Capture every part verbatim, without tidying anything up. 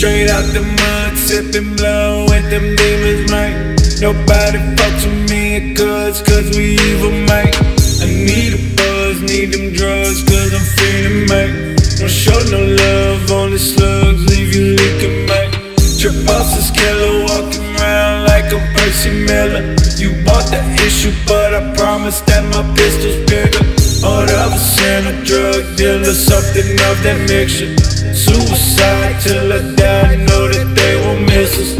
Straight out the mud, sipping blow with them demons, man. Nobody fucks with me, cuz, cuz we evil, man. I need a buzz, need them drugs, cuz I'm feeling, man. Don't show no love, only slugs, leave you leaking, man. Trip bosses, killer, walking around like I'm Percy Miller. You bought the issue, but I promise that my pistol's bigger. Or the other sin, a drug dealer, something of that mixture. Suicide till I die, know that they won't miss us.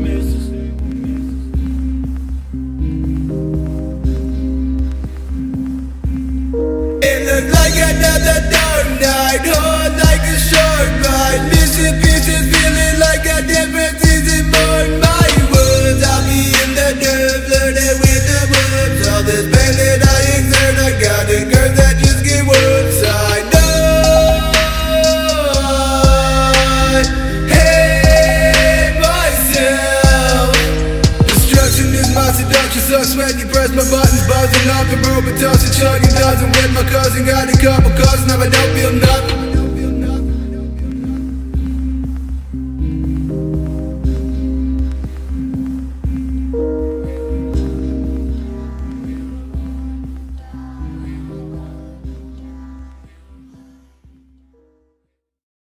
It looked like another dark night, hard like a shark bite. Missing pieces, feeling like a difference isn't more my words. I'll be in the dirt, flirting with the words. All this pain that I exert, I got a curse that just get worse. I know I hate myself. Destruction is my seduction, sucks when you press my buttons, buzzing off the rope, but tossing, chugging, doesn't with my cousin.